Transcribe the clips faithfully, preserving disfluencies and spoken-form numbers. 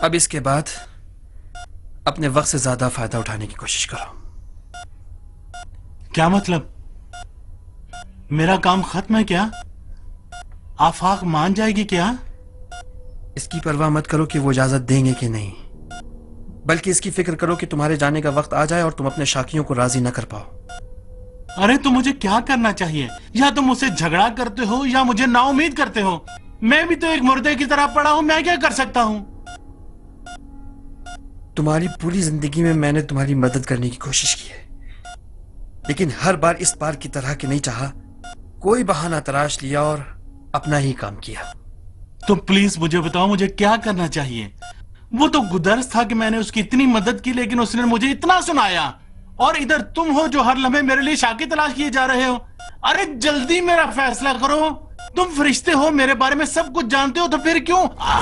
अब इसके बाद अपने वक्त से ज्यादा फायदा उठाने की कोशिश करो। क्या मतलब? मेरा काम खत्म है क्या? आफाक मान जाएगी क्या? इसकी परवाह मत करो कि वो इजाजत देंगे कि नहीं, बल्कि इसकी फिक्र करो कि तुम्हारे जाने का वक्त आ जाए और तुम अपने शाकियों को राजी न कर पाओ। अरे तो मुझे क्या करना चाहिए? या तुम मुझसे झगड़ा करते हो या मुझे नाउम्मीद करते हो। मैं भी तो एक मुर्दे की तरह पड़ा हूं, मैं क्या कर सकता हूं? तुम्हारी पूरी जिंदगी में मैंने तुम्हारी मदद करने की कोशिश की है, लेकिन हर बार इस बार की तरह के नहीं चाहा, कोई बहाना तराश लिया और अपना ही काम किया। तो प्लीज मुझे बताओ, मुझे क्या करना चाहिए? वो तो गुदर्स था कि मैंने उसकी इतनी मदद की, लेकिन उसने मुझे इतना सुनाया, और इधर तुम हो जो हर लम्हे मेरे लिए शाकी तलाश किए जा रहे हो। अरे जल्दी मेरा फैसला करो। तुम फरिश्ते हो, मेरे बारे में सब कुछ जानते हो, तो फिर क्यों?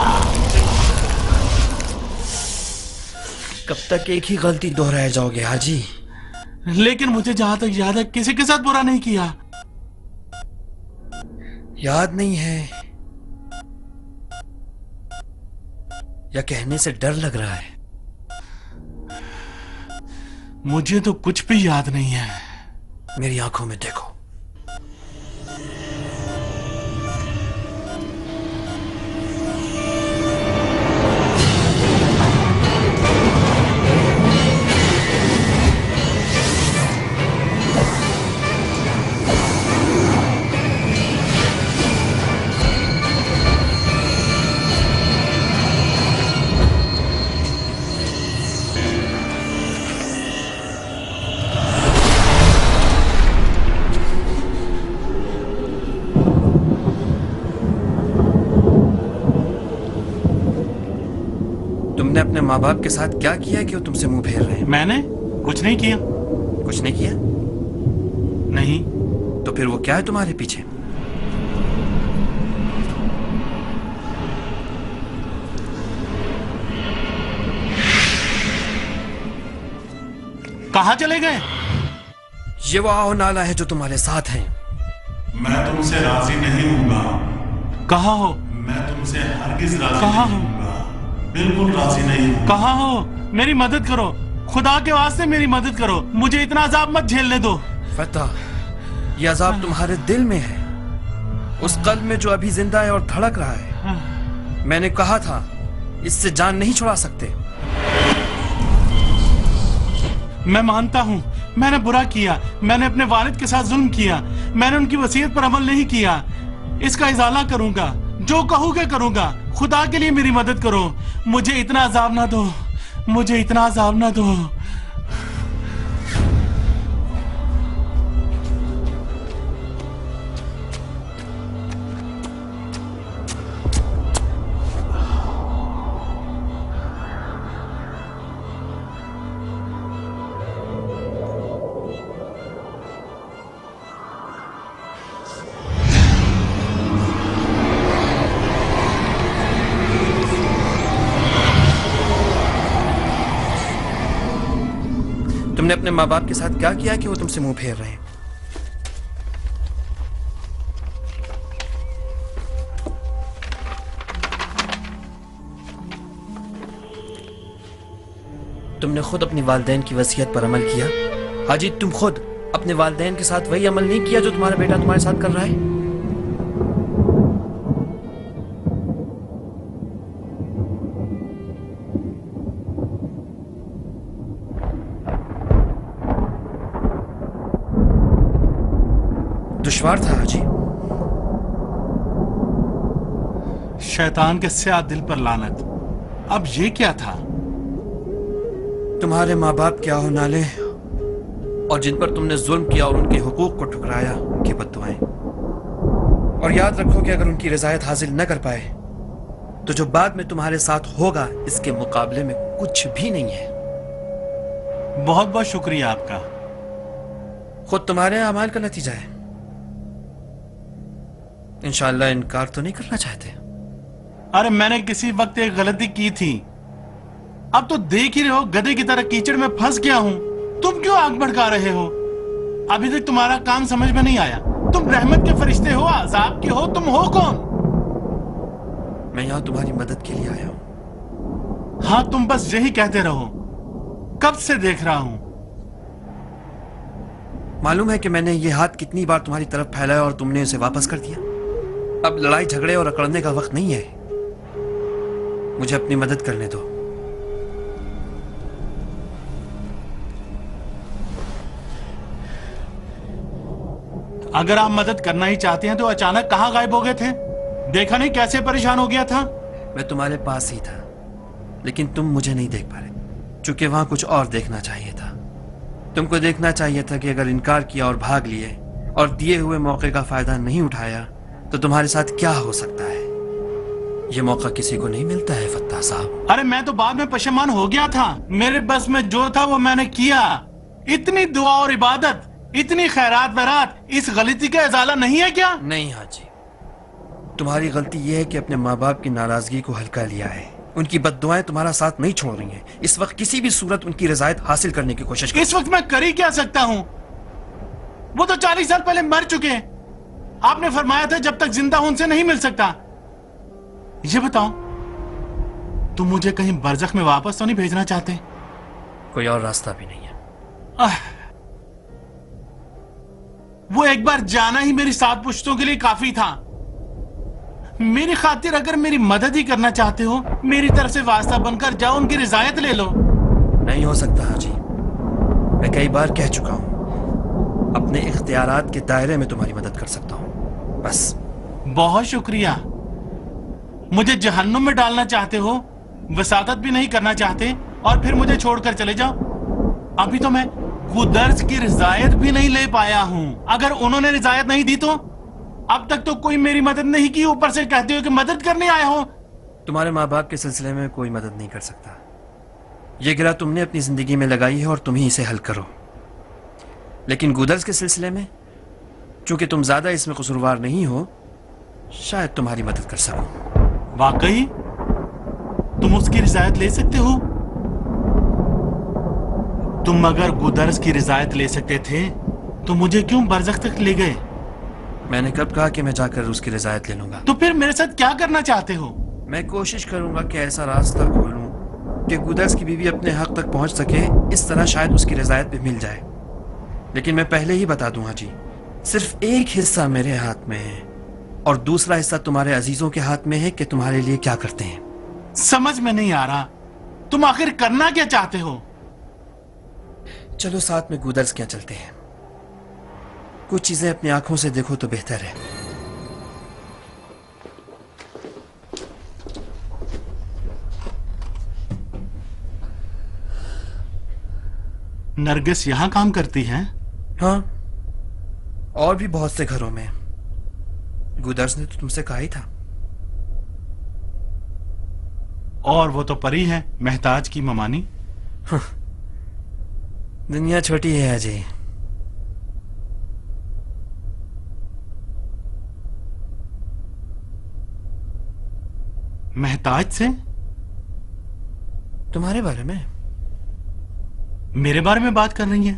कब तक एक ही गलती दोहराए जाओगे हाजी? लेकिन मुझे जहां तक याद है किसी के साथ बुरा नहीं किया। याद नहीं है या कहने से डर लग रहा है? मुझे तो कुछ भी याद नहीं है। मेरी आंखों में देखो। तुमने अपने माँ बाप के साथ क्या किया है कि वो तुमसे मुंह फेर रहे हैं? मैंने कुछ नहीं किया। कुछ नहीं किया? नहीं। तो फिर वो क्या है तुम्हारे पीछे? कहाँ चले गए? ये वो आओ नाला है जो तुम्हारे साथ है। मैं तुमसे राजी नहीं हूँगा। कहाँ हो? मैं तुमसे हरगिज राजी कहाँ नहीं हो? हूँगा। बिल्कुल राजी नहीं हूँ। कहाँ हो? मेरी मदद करो, खुदा के वास्ते मेरी मदद करो। मुझे इतना अजाब मत झेलने दो। फतह, ये अजाब तुम्हारे दिल में है, उस कल्ब में जो अभी जिंदा है और धड़क रहा है। मैंने कहा था इससे जान नहीं छुड़ा सकते। मैं मानता हूँ मैंने बुरा किया, मैंने अपने वालिद के साथ जुल्म किया, मैंने उनकी वसीयत पर अमल नहीं किया। इसका इजाला करूंगा, जो कहोगे करूंगा। खुदा के लिए मेरी मदद करो, मुझे इतना अजाब ना दो, मुझे इतना अजाब ना दो। तुमने अपने माँ बाप के साथ क्या किया कि वो तुमसे मुंह फेर रहे हैं? तुमने खुद अपनी वालिदैन की वसीयत पर अमल किया? हाजी, तुम खुद अपने वालिदैन के साथ वही अमल नहीं किया जो तुम्हारा बेटा तुम्हारे साथ कर रहा है? दुश्वार था हाजी। शैतान के स्याह दिल पर लानत। अब ये क्या था? तुम्हारे माँ बाप क्या हो नाले और जिन पर तुमने जुल्म किया और उनके हुकूक को ठुकराया, उनकी बद्दुआएं। और याद रखो कि अगर उनकी रज़ायत हासिल न कर पाए तो जो बाद में तुम्हारे साथ होगा इसके मुकाबले में कुछ भी नहीं है। बहुत बहुत शुक्रिया आपका। खुद तुम्हारे अमाल का नतीजा है। इंशाअल्लाह इनकार तो नहीं करना चाहते? अरे मैंने किसी वक्त एक गलती की थी, अब तो देख ही रहे हो गधे की तरह कीचड़ में फंस गया हूं। तुम क्यों आग भड़का रहे हो? अभी तक तुम्हारा काम समझ में नहीं आया। तुम रहमत के फरिश्ते हो, अजाब के हो? तुम हो कौन? मैं यहां तुम्हारी मदद के लिए आया हूं। हाँ, तुम बस यही कहते रहो, कब से देख रहा हूं। मालूम है कि मैंने ये हाथ कितनी बार तुम्हारी तरफ फैलाया और तुमने उसे वापस कर दिया। अब लड़ाई झगड़े और अकड़ने का वक्त नहीं है, मुझे अपनी मदद करने दो। अगर आप मदद करना ही चाहते हैं तो अचानक कहां गायब हो गए थे? देखा नहीं कैसे परेशान हो गया था? मैं तुम्हारे पास ही था, लेकिन तुम मुझे नहीं देख पा रहे, क्योंकि वहां कुछ और देखना चाहिए था। तुमको देखना चाहिए था कि अगर इनकार किया और भाग लिए और दिए हुए मौके का फायदा नहीं उठाया तो तुम्हारे साथ क्या हो सकता है। यह मौका किसी को नहीं मिलता है फत्ताह साहब। अरे मैं तो बाद में पशेमान हो गया था। मेरे बस में जो था वो मैंने किया। इतनी दुआ और इबादत, इतनी खैरात वैरात, इस गलती का इजाला नहीं है क्या? नहीं हाजी, तुम्हारी गलती यह है कि अपने माँ बाप की नाराजगी को हल्का लिया है। उनकी बद्दुआएं तुम्हारा साथ नहीं छोड़ रही हैं। इस वक्त किसी भी सूरत उनकी रजायत हासिल करने की कोशिश करो। इस वक्त मैं कर ही क्या सकता हूँ? वो तो चालीस साल पहले मर चुके हैं। आपने फरमाया था जब तक जिंदा हूं उनसे नहीं मिल सकता। ये बताओ, तुम मुझे कहीं बरज़ख में वापस तो नहीं भेजना चाहते? कोई और रास्ता भी नहीं है। आह, वो एक बार जाना ही मेरी सात पुश्तों के लिए काफी था। मेरी खातिर अगर मेरी मदद ही करना चाहते हो, मेरी तरफ से वास्ता बनकर जाओ, उनकी रिजायत ले लो। नहीं हो सकता हाजी, मैं कई बार कह चुका हूं, अपने इख्तियारात के दायरे में तुम्हारी मदद कर सकता हूं, बस। बहुत शुक्रिया। मुझे जहन्नुम में डालना चाहते हो, वसादत भी नहीं करना चाहते और फिर मुझे छोड़कर चले जाओ। अभी तो मैं गुदर्स की रिजायत भी नहीं ले पाया हूं। अगर उन्होंने रिजायत नहीं दी तो अब तक तो कोई मेरी मदद नहीं की, ऊपर से कहते हो कि मदद करने आए हो। तुम्हारे माँ बाप के सिलसिले में कोई मदद नहीं कर सकता। यह गिरा तुमने अपनी जिंदगी में लगाई है और तुम ही इसे हल करो। लेकिन गुदर्स के सिलसिले में, चूंकि तुम ज्यादा इसमें कसूरवार नहीं हो, शायद तुम्हारी मदद कर सकूं। वाकई तुम उसकी रिजायत ले सकते हो? तुम अगर गुदर्स की रिजायत ले सकते थे तो मुझे क्यों बरज़ख तक ले गए? मैंने कब कहा कि मैं जाकर उसकी रिजायत ले लूंगा? तो फिर मेरे साथ क्या करना चाहते हो? मैं कोशिश करूंगा कि ऐसा रास्ता खोलूं कि गुदर्स की बीवी अपने हक तक पहुंच सके। इस तरह शायद उसकी रिजायत भी मिल जाए। लेकिन मैं पहले ही बता दूं हाजी, सिर्फ एक हिस्सा मेरे हाथ में है और दूसरा हिस्सा तुम्हारे अजीजों के हाथ में है कि तुम्हारे लिए क्या करते हैं। समझ में नहीं आ रहा, तुम आखिर करना क्या चाहते हो? चलो साथ में गुदर्स क्या चलते हैं। कुछ चीजें अपनी आंखों से देखो तो बेहतर है। नरगिस यहां काम करती है? हाँ, और भी बहुत से घरों में। गुदर्स ने तो तुमसे कहा ही था। और वो तो परी है, महताज की ममानी। दुनिया छोटी है अजय। महताज से? तुम्हारे बारे में? मेरे बारे में बात कर रही है?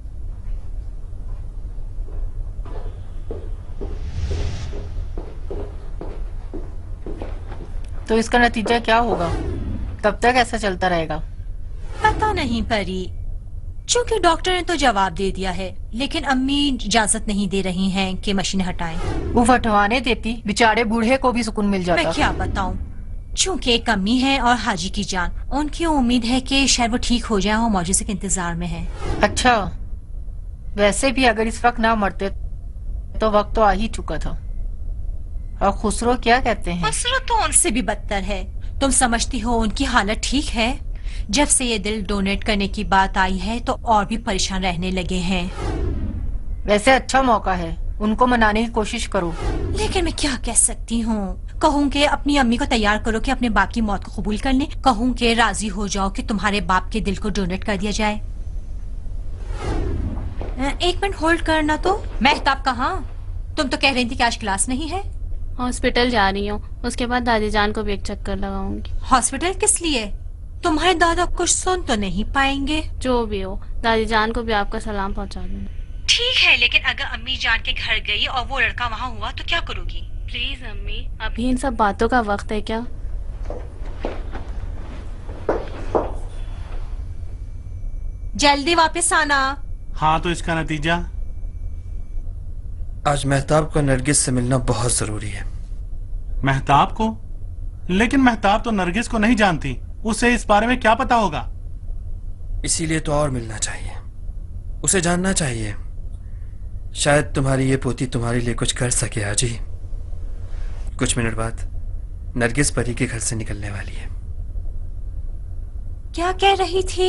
तो इसका नतीजा क्या होगा? कब तक ऐसा चलता रहेगा? पता नहीं परी, चूंकि डॉक्टर ने तो जवाब दे दिया है, लेकिन अम्मी इजाजत नहीं दे रही हैं कि मशीन हटाएं। वो हटवाने देती, बेचारे बूढ़े को भी सुकून मिल जाता। मैं क्या बताऊं, चूंकि एक अम्मी है और हाजी की जान, उनकी उम्मीद है कि शायद वो ठीक हो जाए और मौजूद के इंतजार में है। अच्छा, वैसे भी अगर इस वक्त ना मरते तो वक्त तो आ ही चुका था। और खुसरो क्या कहते हैं? खुसरो तो उनसे भी बदतर है। तुम समझती हो उनकी हालत ठीक है? जब से ये दिल डोनेट करने की बात आई है तो और भी परेशान रहने लगे हैं। वैसे अच्छा मौका है, उनको मनाने की कोशिश करो। लेकिन मैं क्या कह सकती हूँ? कहूँ कि अपनी अम्मी को तैयार करो कि अपने बाप की मौत को कबूल कर ले। कहूँ कि राजी हो जाओ कि तुम्हारे बाप के दिल को डोनेट कर दिया जाए। एक मिनट होल्ड करना। तो मेहताब कहाँ? तुम तो कह रही थी कि आज क्लास नहीं है। हॉस्पिटल जा रही हूँ, उसके बाद दादी जान को भी एक चक्कर लगाऊंगी। हॉस्पिटल किस लिए? तुम्हारे दादा कुछ सुन तो नहीं पाएंगे? जो भी हो, दादी जान को भी आपका सलाम पहुँचा दूंगी। ठीक है, लेकिन अगर अम्मी जान के घर गई और वो लड़का वहाँ हुआ तो क्या करोगी? प्लीज अम्मी, अभी इन सब बातों का वक्त है क्या? जल्दी वापस आना। हाँ, तो इसका नतीजा? आज महताब को नरगिस से मिलना बहुत जरूरी है। महताब को? लेकिन महताब तो नरगिस को नहीं जानती, उसे इस बारे में क्या पता होगा? इसीलिए तो और मिलना चाहिए, उसे जानना चाहिए। शायद तुम्हारी ये पोती तुम्हारे लिए कुछ कर सके। आजी, कुछ मिनट बाद नरगिस परी के घर से निकलने वाली है। क्या कह रही थी?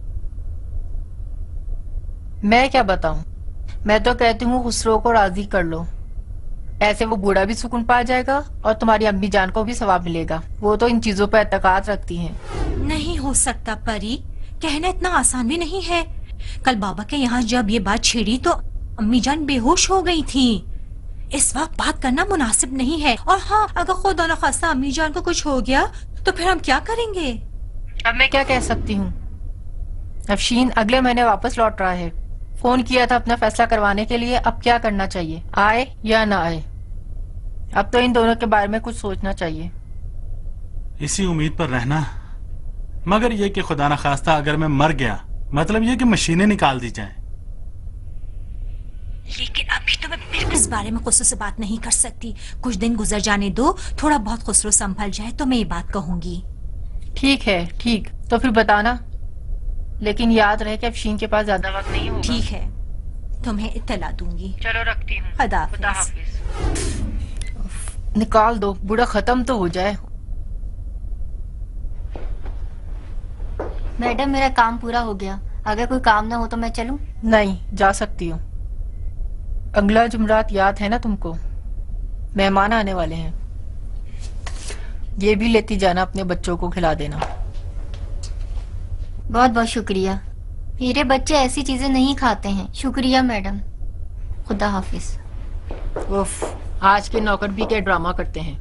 मैं क्या बताऊं, मैं तो कहती हूँ खुसरो को राजी कर लो, ऐसे वो बूढ़ा भी सुकून पा जाएगा और तुम्हारी अम्मी जान को भी सवाब मिलेगा। वो तो इन चीजों पर एतकाद रखती हैं। नहीं हो सकता परी, कहना इतना आसान भी नहीं है। कल बाबा के यहाँ जब ये बात छिड़ी तो अम्मी जान बेहोश हो गई थी। इस वक्त बात करना मुनासिब नहीं है। और हाँ, अगर खुदा न खास्ता अम्मी जान को कुछ हो गया तो फिर हम क्या करेंगे? अब मैं क्या कह सकती हूँ। अफशीन अगले महीने वापस लौट रहा है। फोन किया था अपना फैसला करवाने के लिए। अब क्या करना चाहिए, आए या ना आए? अब तो इन दोनों के बारे में कुछ सोचना चाहिए। इसी उम्मीद पर रहना, मगर ये कि खुदा न खास्ता अगर मैं मर गया, मतलब ये कि मशीनें निकाल दी जाएं। लेकिन अभी तो मैं बिल्कुल इस बारे में खुसरो से बात नहीं कर सकती। कुछ दिन गुजर जाने दो, थोड़ा बहुत खुसरो संभल जाए तो मैं ये बात कहूंगी। ठीक है, ठीक तो फिर बताना, लेकिन याद रहे कि अफशीन के पास ज्यादा वक्त नहीं होगा। ठीक है, तुम्हें इत्तला दूंगी। चलो रखती हूँ। खुदा खुदा हाफिज। हाफिज। निकाल दो, बूढ़ा खत्म तो हो जाए। मैडम मेरा काम पूरा हो गया, अगर कोई काम ना हो तो मैं चलूं? नहीं, जा सकती हूँ। अगला जुमरात याद है ना तुमको? मेहमान आने वाले हैं। ये भी लेती जाना, अपने बच्चों को खिला देना। बहुत बहुत शुक्रिया। मेरे बच्चे ऐसी चीजें नहीं खाते हैं। शुक्रिया मैडम। खुदा हाफिज। उफ, आज के नौकर भी क्या ड्रामा करते हैं।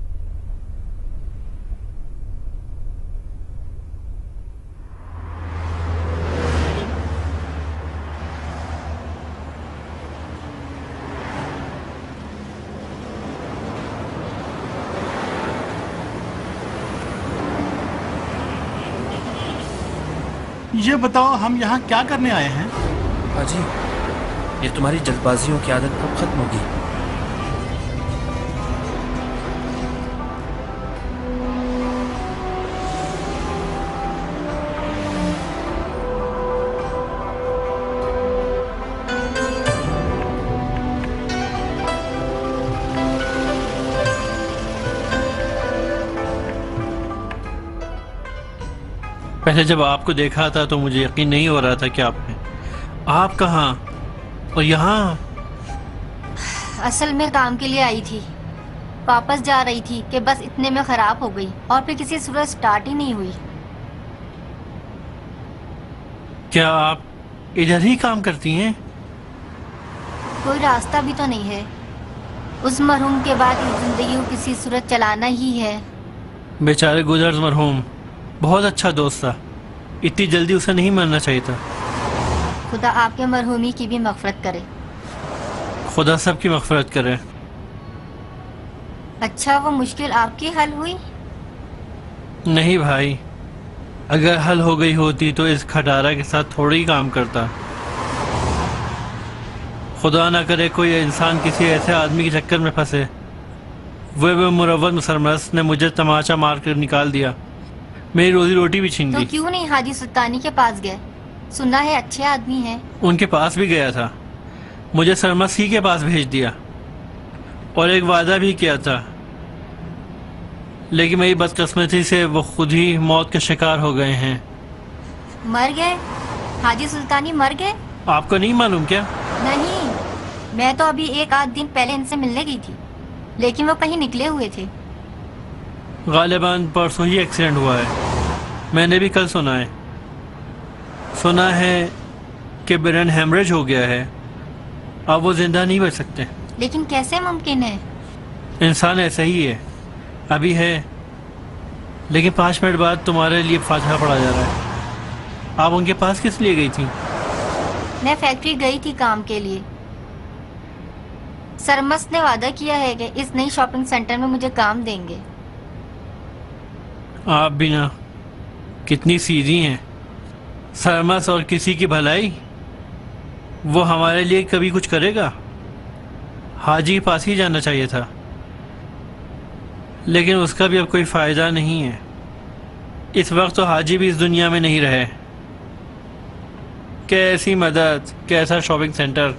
ये बताओ, हम यहाँ क्या करने आए हैं? आजी, ये तुम्हारी जल्दबाजियों की आदत कब खत्म होगी? पहले जब आपको देखा था तो मुझे यकीन नहीं हो रहा था कि आप हैं। आप कहाँ और यहाँ? असल में काम के लिए आई थी, वापस जा रही थी कि बस इतने में खराब हो गई और फिर किसी सूरत स्टार्ट ही नहीं हुई। क्या आप इधर ही काम करती हैं? कोई रास्ता भी तो नहीं है। उस मरहूम के बाद इस जिंदगी को किसी सूरत चलाना ही है। बेचारे गुजर मरहूम बहुत अच्छा दोस्त था, इतनी जल्दी उसे नहीं मरना चाहिए था। खुदा आपके मरहूमी की भी मग़फ़िरत करे। खुदा सबकी मग़फ़िरत करे। अच्छा, वो मुश्किल आपकी हल हुई? नहीं भाई, अगर हल हो गई होती तो इस खटारा के साथ थोड़ी ही काम करता। खुदा ना करे कोई इंसान किसी ऐसे आदमी के चक्कर में फंसे। वह वो मुरव्वत सरमस्त ने मुझे तमाचा मार कर निकाल दिया, मेरी रोजी रोटी भी छीन तो ली। क्यों नहीं हाजी सुल्तानी के पास गए? सुना है अच्छे आदमी हैं। उनके पास भी गया था, मुझे सरमस्त ही के पास भेज दिया और एक वादा भी किया था, लेकिन मेरी बदकिस्मती से वो खुद ही मौत के शिकार हो गए हैं। मर गए? हाजी सुल्तानी मर गए? आपको नहीं मालूम क्या? नहीं, मैं तो अभी एक आध दिन पहले इनसे मिलने गई थी, लेकिन वो कहीं निकले हुए थे। गालिबान परसों ही एक्सीडेंट हुआ है, मैंने भी कल सुना है। सुना है कि ब्रेन हेमरेज हो गया है, अब वो जिंदा नहीं बच सकते। लेकिन कैसे मुमकिन है? इंसान ऐसा ही है, अभी है लेकिन पाँच मिनट बाद तुम्हारे लिए फातिहा पढ़ा जा रहा है। आप उनके पास किस लिए गई थी? मैं फैक्ट्री गई थी काम के लिए। सरमस्त ने वादा किया है कि इस नई शॉपिंग सेंटर में मुझे काम देंगे। आप भी ना कितनी सीधी हैं, सरमस और किसी की भलाई वो हमारे लिए कभी कुछ करेगा? हाजी के पास ही जाना चाहिए था, लेकिन उसका भी अब कोई फायदा नहीं है। इस वक्त तो हाजी भी इस दुनिया में नहीं रहे। कैसी मदद, कैसा शॉपिंग सेंटर।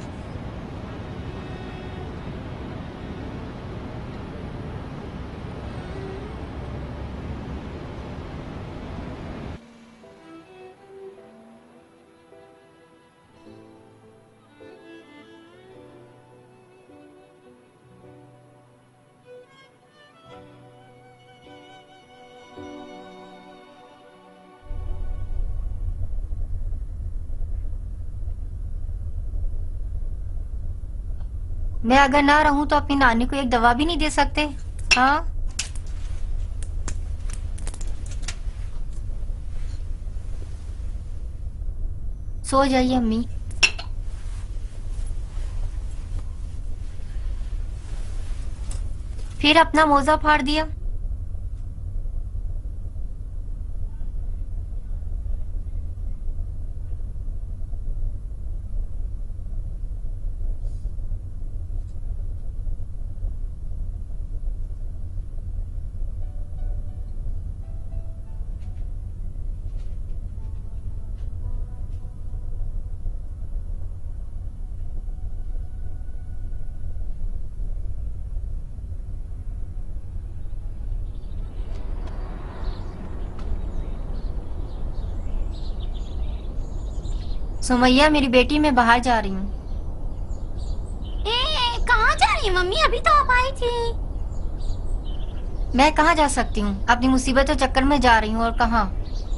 मैं अगर ना रहूं तो अपनी नानी को एक दवा भी नहीं दे सकते? हाँ, सो जाइए अम्मी। फिर अपना मोजा फाड़ दिया। सुमैया, मेरी बेटी, मैं बाहर जा रही हूँ। कहाँ जा रही है मम्मी? अभी तो आप आई थी। मैं कहाँ जा सकती हूँ? अपनी मुसीबतों चक्कर में जा रही हूँ। और कहाँ?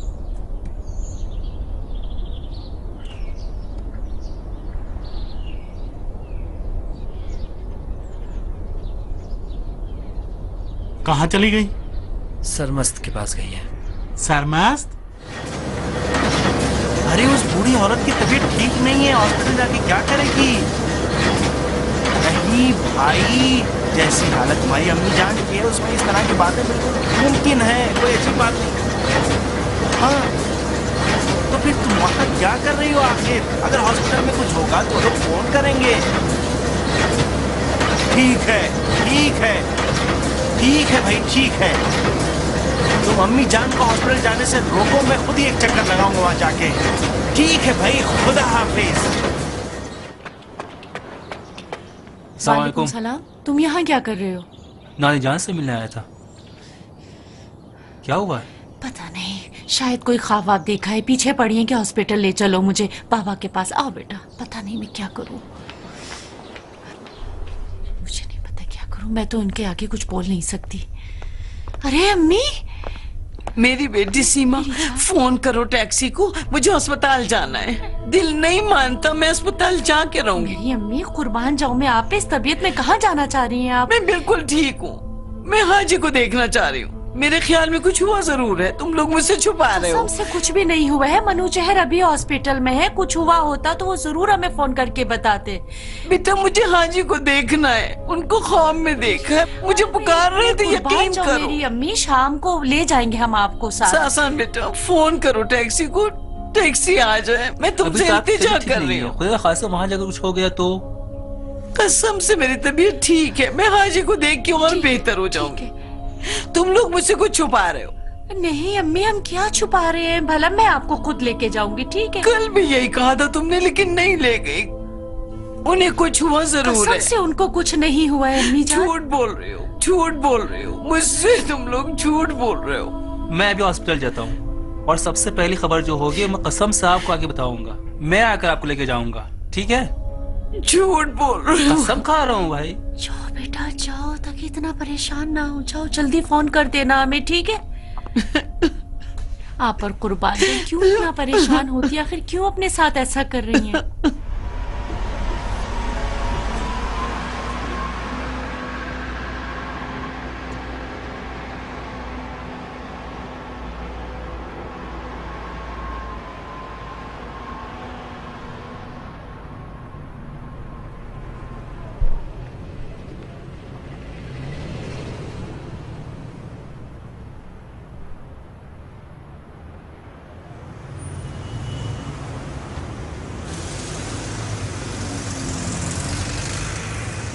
कहाँ चली गई? सरमस्त के पास गई है। सरमस्त? अरे उस बूढ़ी औरत की तबीयत ठीक नहीं है, हॉस्पिटल जाके क्या करेगी? नहीं भाई, जैसी हालत तुम्हारी अम्मी जान की है उसमें इस तरह की बातें बिल्कुल मुमकिन है, कोई अच्छी बात नहीं। हाँ, तो फिर तुम वहाँ क्या कर रही हो आखिर? अगर हॉस्पिटल में कुछ होगा तो लोग फोन करेंगे। ठीक है, ठीक है, ठीक है भाई, ठीक है। तुम अम्मी जान को हॉस्पिटल जाने से रोको, मैं खुद ही एक चक्कर लगाऊंगा वहां जाके। ठीक है भाई, खुदा हाफिज। वालेकुम सलाम। तुम यहाँ क्या कर रहे हो? नानी जान से मिलने आया था। क्या हुआ है? पता नहीं, शायद कोई ख्वाब वाब देखा है। पीछे पड़ी है कि हॉस्पिटल ले चलो मुझे, बाबा के पास। आओ बेटा। पता नहीं मैं क्या करूं, मुझे नहीं पता क्या करूं। मैं तो उनके आगे कुछ बोल नहीं सकती। अरे अम्मी, मेरी बेटी सीमा, फोन करो टैक्सी को, मुझे अस्पताल जाना है। दिल नहीं मानता, मैं अस्पताल जाके रहूंगी। मेरी अम्मी, कुर्बान जाऊं मैं आप पे। इस तबीयत में कहाँ जाना चाह रही हैं आप? मैं बिल्कुल ठीक हूँ। मैं हाजी को देखना चाह रही हूँ। मेरे ख्याल में कुछ हुआ जरूर है, तुम लोग मुझसे छुपा रहे हो। से कुछ भी नहीं हुआ है। मनु चहर अभी हॉस्पिटल में है। कुछ हुआ होता तो वो जरूर हमें फोन करके बताते। बेटा, मुझे हाजी को देखना है। उनको ख्वाब में देखा है, मुझे पुकार रहे थे। यकीन करो मेरी अम्मी, शाम को ले जाएंगे हम आपको साथ। आसान बेटा, फोन करो टैक्सी को, टैक्सी आ जाए। मैं तुमसे इल्तिजा कर रही हूँ। खुदा खासा वहाँ जाकर कुछ हो गया तो? कसम से मेरी तबीयत ठीक है। मैं हाजी को देख के और बेहतर हो जाऊंगी। तुम लोग मुझसे कुछ छुपा रहे हो। नहीं अम्मी, हम क्या छुपा रहे हैं? भला मैं आपको खुद लेके जाऊंगी, ठीक है? कल भी यही कहा था तुमने, लेकिन नहीं ले गई। उन्हें कुछ हुआ जरूर है। से उनको कुछ नहीं हुआ है अम्मी जान। झूठ बोल रहे हो, झूठ बोल रहे हो मुझसे। तुम लोग झूठ बोल रहे हो। मैं अभी हॉस्पिटल जाता हूँ और सबसे पहली खबर जो होगी मैं कसम से आपको आगे बताऊंगा। मैं आकर आपको लेके जाऊंगा, ठीक है? झूठ बोल रहे हो। कसम खा रहा हूँ भाई। जाओ बेटा जाओ, ताकि इतना परेशान ना हो। जाओ जल्दी फोन कर देना हमें, ठीक है? आप पर कुर्बान, क्यों इतना परेशान होती, आखिर क्यों अपने साथ ऐसा कर रही हैं?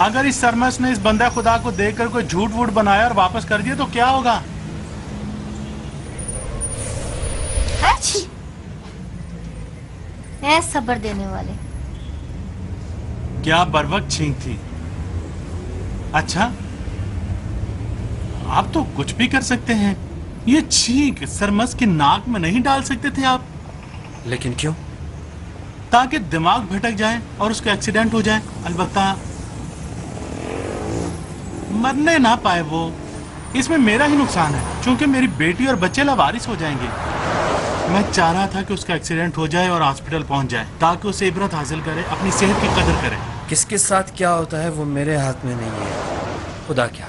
अगर इस सरमस ने इस बंदा खुदा को देखकर कोई झूठ वूठ बनाया और वापस कर दिया तो क्या होगा? ऐ सब्र देने वाले। क्या बरवक्त छींक थी? अच्छा, आप तो कुछ भी कर सकते हैं। ये छींक सरमस की नाक में नहीं डाल सकते थे आप? लेकिन क्यों? ताकि दिमाग भटक जाए और उसका एक्सीडेंट हो जाए। अलबत्ता मरने ना पाए वो। इसमें मेरा ही नुकसान है क्योंकि मेरी बेटी और बच्चे लावारिस हो जाएंगे। मैं चाह रहा था कि उसका एक्सीडेंट हो जाए और हॉस्पिटल पहुंच जाए ताकि उसे इबरत हासिल करे, अपनी सेहत की कदर करे। किसके साथ क्या होता है वो मेरे हाथ में नहीं है, खुदा क्या।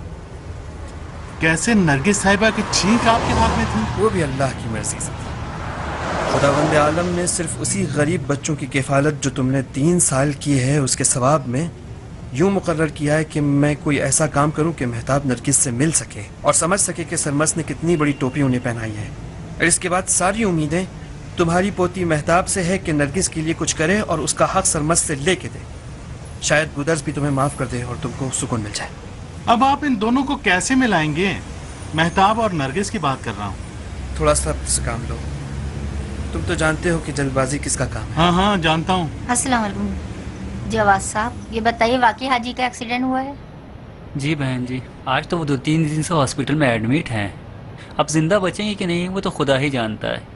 कैसे नरगिस साहिबा की छींक आपके हाथ में थी? वो भी अल्लाह की मर्जी से। खुदावंद आलम ने सिर्फ उसी गरीब बच्चों की किफालत जो तुमने तीन साल की है उसके सवाब में यूं मुकर्रर किया है कि मैं कोई ऐसा काम करूं कि मेहताब नरगिस से मिल सके और समझ सके कि सरमस ने कितनी बड़ी टोपी उन्हें पहनाई है। और इसके बाद सारी उम्मीदें तुम्हारी पोती मेहताब से है कि नरगिस के लिए कुछ करे और उसका हक सरमस से लेके दे। शायद गुदर्स भी तुम्हें माफ कर दे और तुमको सुकून मिल जाए। अब आप इन दोनों को कैसे मिलाएंगे? मेहताब और नरगिस की बात कर रहा हूँ। थोड़ा सब्र से काम लो। तुम तो जानते हो कि जल्दबाजी किसका काम है। हाँ हाँ जानता हूँ। अस्सलाम वालेकुम जवाद साहब, ये बताइए वाकई हाजी का एक्सीडेंट हुआ है? जी बहन जी, आज तो वो दो तीन दिन से हॉस्पिटल में एडमिट हैं। अब जिंदा बचेंगे कि नहीं वो तो खुदा ही जानता है।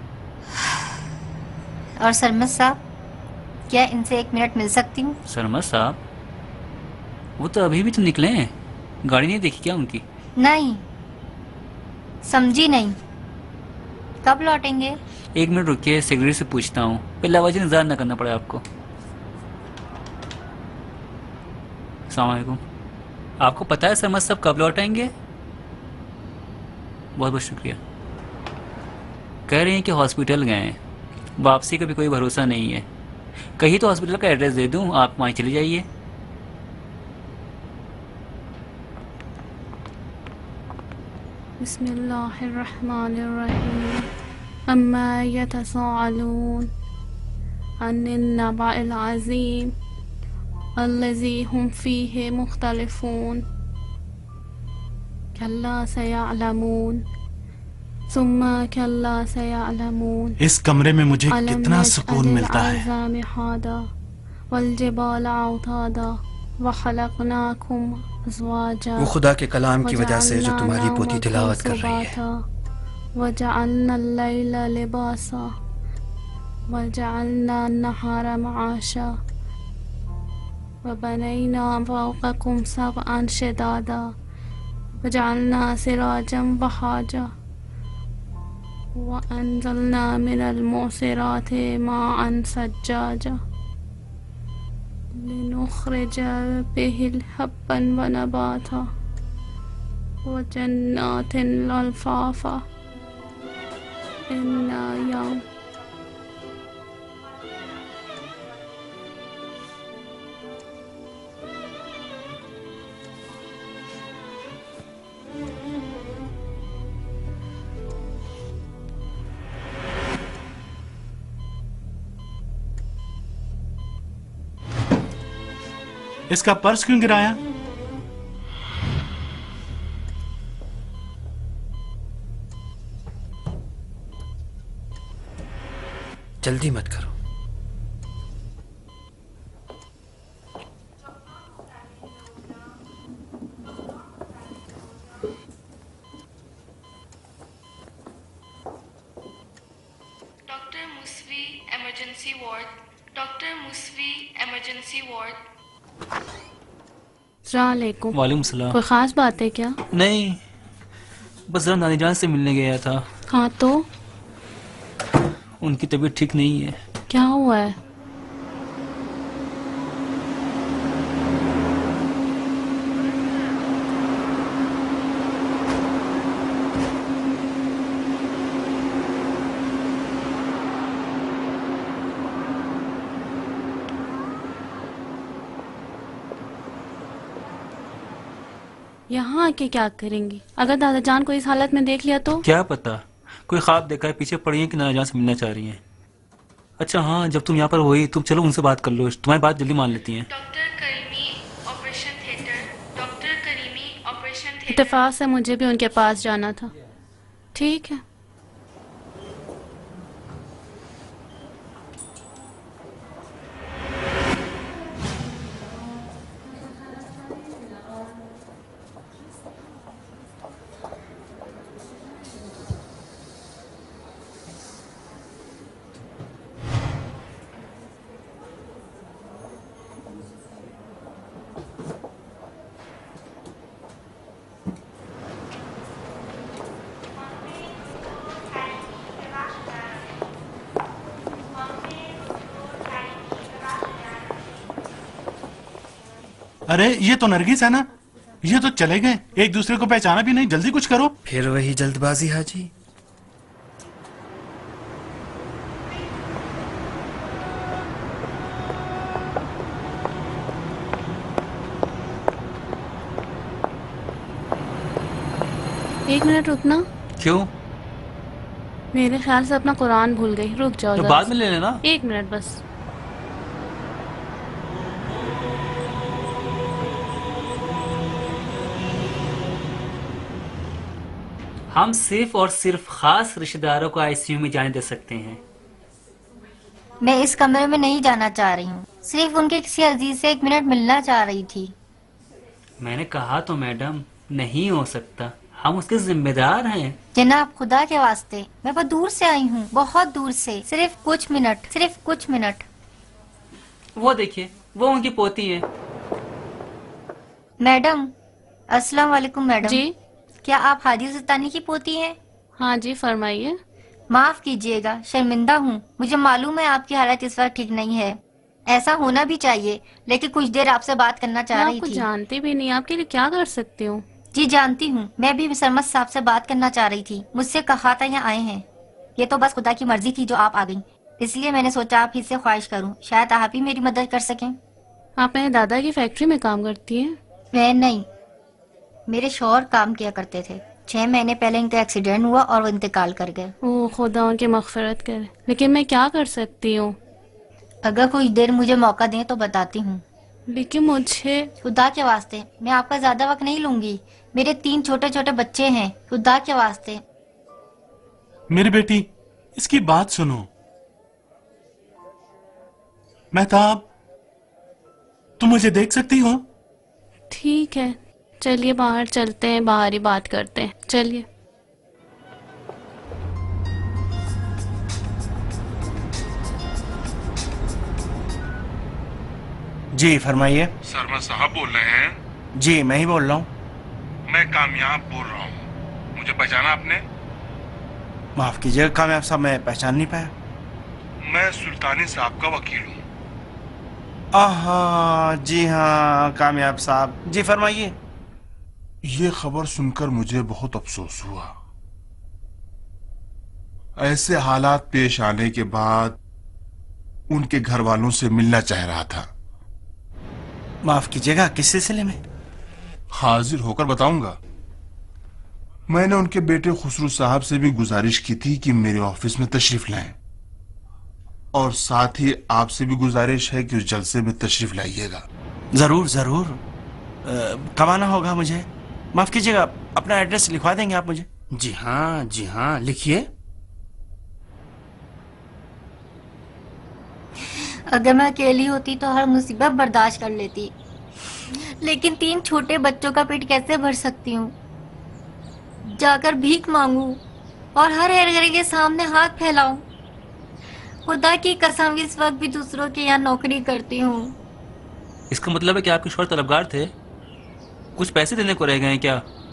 और सरमस साहब, क्या इनसे एक मिनट मिल सकती हूँ? सरमस साहब वो तो अभी भी तो निकले हैं। गाड़ी नहीं देखी क्या उनकी? नहीं समझी नहीं। कब लौटेंगे? एक मिनट रुकिए, सेक्रेटरी से पूछता हूँ। पहला वजह इंतजार न करना पड़े आपको। अस्सलाम वालेकुम। आपको पता है सरमस साहब कब लौटेंगे? बहुत बहुत शुक्रिया। कह रहे हैं कि हॉस्पिटल गए हैं, वापसी का भी कोई भरोसा नहीं है। कहीं तो हॉस्पिटल का एड्रेस दे दूं, आप वहीं चले जाइए। बिस्मिल्लाहिर्रहमानिर्रहीम। अम्मा यतसाअलून अनिन नबाइल अज़ीम अल्लज़ी हुम फ़ीहि मुख्तलिफ़ून कल्ला सयअलमून सुम्मा कल्ला सयअलमून। इस कमरे में मुझे कितना सुकून मिलता है। वो खुदा के कलाम की वजह से जो तुम्हारी पोती तिलावत कर रही है। वजअलना लैला लिबासा वजअलना नहारा मआशा वबनैना फौक़कुम सबअन शिदादा वजअलना सिराजम वहाजा वअंज़लना मिनल मुसिराति माअन सज्जाजा लिनुख़रिज बिहिल हब्बन व नबाता व जन्नातिन अल्फ़ाफ़ा इन्ना यौम इसका पर्स क्यों गिराया? जल्दी मत करो। Doctor Musvi emergency ward. Doctor Musvi emergency ward. अस्सलामुअलैकुम। वालेकुम सलाम। कोई खास बात है क्या? नहीं, बस जरा नानी जान से मिलने गया था। हाँ तो उनकी तबीयत ठीक नहीं है। क्या हुआ है? यहाँ आके क्या करेंगी? अगर दादा जान को इस हालत में देख लिया तो? क्या पता, कोई ख्वाब देखा है, पीछे पड़ी है कि नाना जान से मिलना चाह रही हैं। अच्छा हाँ, जब तुम यहाँ पर हुई तुम चलो उनसे बात कर लो, तुम्हारी बात जल्दी मान लेती हैं। डॉक्टर करीमी ऑपरेशन इत्तेफाक से मुझे भी उनके पास जाना था। ठीक है। अरे ये तो नरगिस है ना, ये तो चले गए, एक दूसरे को पहचाना भी नहीं। जल्दी कुछ करो। फिर वही जल्दबाजी हाजी। एक मिनट रुकना। क्यों? मेरे ख्याल से अपना कुरान भूल गई। रुक जाओ तो जरा बाद सा। में ले लेना। एक मिनट बस। हम सिर्फ और सिर्फ खास रिश्तेदारों को आईसीयू में जाने दे सकते हैं। मैं इस कमरे में नहीं जाना चाह रही हूँ, सिर्फ उनके किसी अजीज से एक मिनट मिलना चाह रही थी। मैंने कहा तो मैडम, नहीं हो सकता, हम उसके जिम्मेदार हैं। जनाब खुदा के वास्ते, मैं बहुत दूर से आई हूँ, बहुत दूर से, सिर्फ कुछ मिनट, सिर्फ कुछ मिनट। वो देखिए, वो उनकी पोती है। मैडम, अस्सलाम वालेकुम मैडम। जी, क्या आप हाजी सुल्तानी की पोती हैं? हाँ जी, फरमाइए। माफ कीजिएगा, शर्मिंदा हूँ, मुझे मालूम है आपकी हालत इस वक्त ठीक नहीं है, ऐसा होना भी चाहिए, लेकिन कुछ देर आपसे बात करना चाह रही आपको थी। जानती भी नहीं, आपके लिए क्या कर सकती हूँ? जी जानती हूँ, मैं भी सरमद साहब से बात करना चाह रही थी, मुझसे कहा था यहाँ आए हैं। ये तो बस खुदा की मर्जी थी जो आप आ गई, इसलिए मैंने सोचा आप ही से ख्वाहिश करूँ, शायद आप ही मेरी मदद कर सकें। आप मेरे दादा की फैक्ट्री में काम करती हैं? मैं नहीं, मेरे शौहर काम किया करते थे। छह महीने पहले इनका एक्सीडेंट हुआ और वो इंतकाल कर गए। ओह, खुदा उनकी मग़फ़िरत करे। लेकिन मैं क्या कर सकती हूँ? अगर कुछ देर मुझे मौका दें तो बताती हूँ। लेकिन मुझे, खुदा के वास्ते, मैं आपका ज्यादा वक्त नहीं लूंगी, मेरे तीन छोटे छोटे बच्चे हैं, खुदा के वास्ते। मेरी बेटी, इसकी बात सुनो। महताब, तुम मुझे देख सकती हो? ठीक है, चलिए बाहर चलते हैं, बाहर ही बात करते हैं, चलिए। जी फरमाइए। सरमद साहब बोल रहे हैं? जी मैं ही बोल रहा हूँ। मैं कामयाब बोल रहा हूँ। मुझे पहचाना आपने? माफ कीजिएगा कामयाब साहब, मैं पहचान नहीं पाया। मैं सुल्तानी साहब का वकील हूँ। आहा, जी हाँ कामयाब साहब, जी फरमाइए। ये खबर सुनकर मुझे बहुत अफसोस हुआ। ऐसे हालात पेश आने के बाद उनके घर वालों से मिलना चाह रहा था। माफ कीजिएगा, किस सिलसिले में? हाजिर होकर बताऊंगा। मैंने उनके बेटे खुसरू साहब से भी गुजारिश की थी कि मेरे ऑफिस में तशरीफ लाएं, और साथ ही आपसे भी गुजारिश है कि उस जलसे में तशरीफ लाइएगा। जरूर जरूर, कब आना होगा मुझे? माफ कीजिएगा, अपना एड्रेस लिखवा देंगे आप मुझे? जी हाँ जी हाँ, लिखिए। अगर मैं अकेली होती तो हर मुसीबत बर्दाश्त कर लेती, लेकिन तीन छोटे बच्चों का पेट कैसे भर सकती हूँ? जाकर भीख मांगू और हर हर के सामने हाथ फैलाऊं? खुदा की कसम, इस वक्त भी दूसरों के यहाँ नौकरी करती हूँ। इसका मतलब है कि आपके शौहर तलबगार थे, कुछ पैसे देने को रह गए हैं क्या?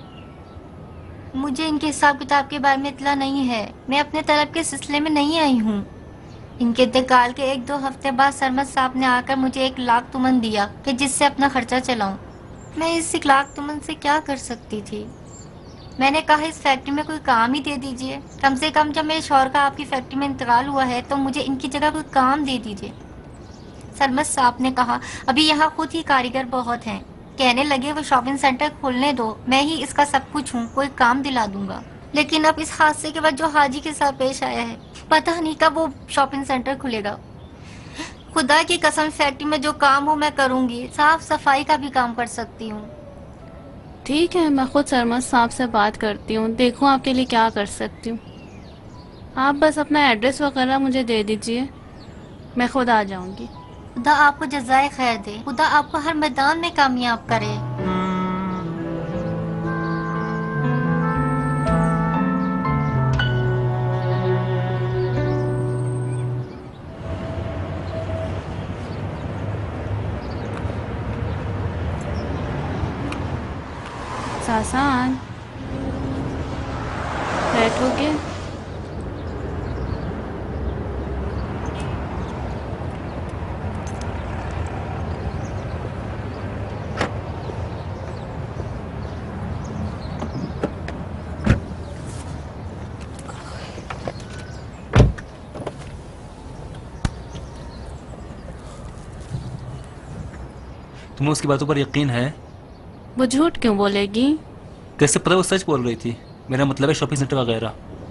मुझे इनके हिसाब किताब के बारे में इतला नहीं है, मैं अपने तलब के सिलसिले में नहीं आई हूँ। इनके इंतकाल के एक दो हफ्ते बाद सरमद साहब ने आकर मुझे एक लाख तुमन दिया कि जिससे अपना खर्चा चलाऊं। मैं इस एक लाख तुमन से क्या कर सकती थी? मैंने कहा इस फैक्ट्री में कोई काम ही दे दीजिए, कम से कम जब मेरे शौहर का आपकी फैक्ट्री में इंतकाल हुआ है तो मुझे इनकी जगह कोई काम दे दीजिए। सरमद साहब ने कहा अभी यहाँ खुद ही कारीगर बहुत हैं, कहने लगे वो शॉपिंग सेंटर खोलने दो, मैं ही इसका सब कुछ हूँ, कोई काम दिला दूंगा। लेकिन अब इस हादसे के बाद जो हाजी के साथ पेश आया है, पता नहीं कब वो शॉपिंग सेंटर खुलेगा। खुदा की कसम, फैक्ट्री में जो काम हो मैं करूंगी, साफ सफाई का भी काम कर सकती हूँ। ठीक है, मैं खुद सरमद साहब से बात करती हूँ, देखूँ आपके लिए क्या कर सकती हूँ। आप बस अपना एड्रेस वगैरह मुझे दे दीजिए, मैं खुद आ जाऊँगी। खुदा आपको जज़ाए खैर दे, खुदा आपको हर मैदान में कामयाब करे। सासान, बैठोगे? तुम्हें उसकी बातों पर यकीन है? वो झूठ क्यों बोलेगी? कैसे पता वो सच बोल रही थी? मेरा मतलब है शॉपिंग सेंटर वगैरह।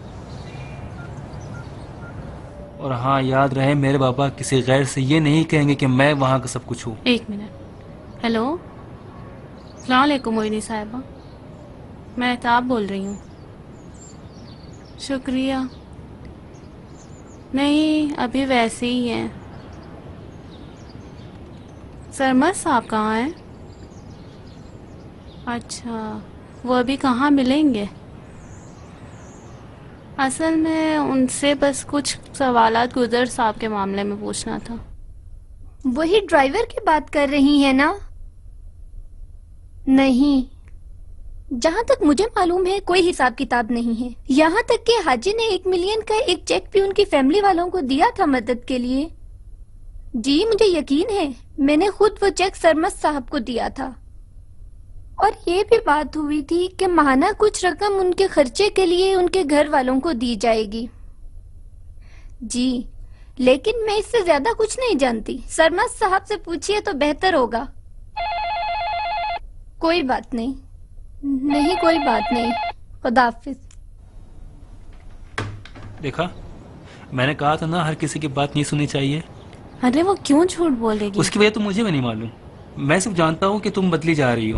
और हाँ, याद रहे मेरे पापा किसी गैर से ये नहीं कहेंगे कि मैं वहाँ का सब कुछ हूँ। एक मिनट। हेलो, अस्सलाम वालेकुम मोइनी साहिबा, मैं एहताब बोल रही हूँ। शुक्रिया। नहीं, अभी वैसे ही हैं। सरमद साहब कहाँ हैं? अच्छा, वो अभी कहाँ मिलेंगे? असल में उनसे बस कुछ सवालात गुजर साहब के मामले में पूछना था। वही ड्राइवर की बात कर रही है ना? नहीं, जहाँ तक मुझे मालूम है कोई हिसाब किताब नहीं है। यहाँ तक कि हाजी ने एक मिलियन का एक चेक भी उनकी फैमिली वालों को दिया था मदद के लिए। जी मुझे यकीन है, मैंने खुद वो चेक सरमद साहब को दिया था। और ये भी बात हुई थी कि माहाना कुछ रकम उनके खर्चे के लिए उनके घर वालों को दी जाएगी। जी, लेकिन मैं इससे ज्यादा कुछ नहीं जानती। सरमद साहब से पूछिए तो बेहतर होगा। कोई बात नहीं, नहीं कोई बात नहीं। खुदा हाफिज। देखा, मैंने कहा था ना हर किसी की बात नहीं सुननी चाहिए। अरे वो क्यों झूठ बोलेगी? उसकी वजह तो मुझे भी नहीं मालूम। मैं सिर्फ जानता हूँ कि तुम बदली जा रही हो।